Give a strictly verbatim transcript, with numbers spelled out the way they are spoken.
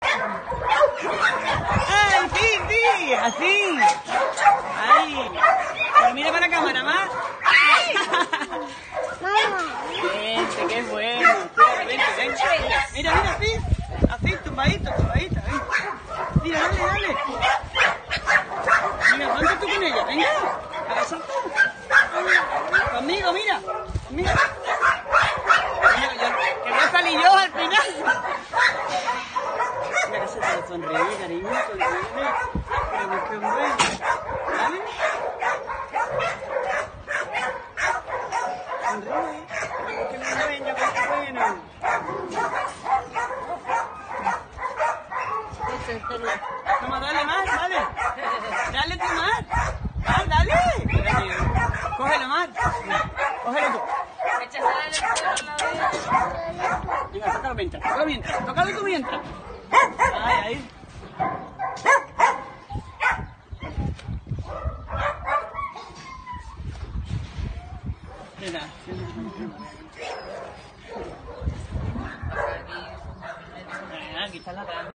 ¡Ay, sí, sí! ¡Así! ¡Ay! Pero mira para la cámara, más. Vente, qué bueno. Vente, vente. Mira, mira, así. Así, tumbadito, tumbadito. Mira, dale, dale. Mira, ponte tú con ella. Venga. Abrazate. Conmigo, mira. Mira. Mira, yo, que voy a salir yo al final. Mira que se te sonríe, cariño. Sonríe. Pero qué bueno. ¿Vale? Sonríe. Qué bueno, qué bueno. Toma, dale más, dale. Dale tú más. Ah, dale. Cógelo más. Cógelo tú. Venga, tócalo mientras, tócalo mientras, tócalo tú mientras. Ay, ahí. Mira, aquí está la cama.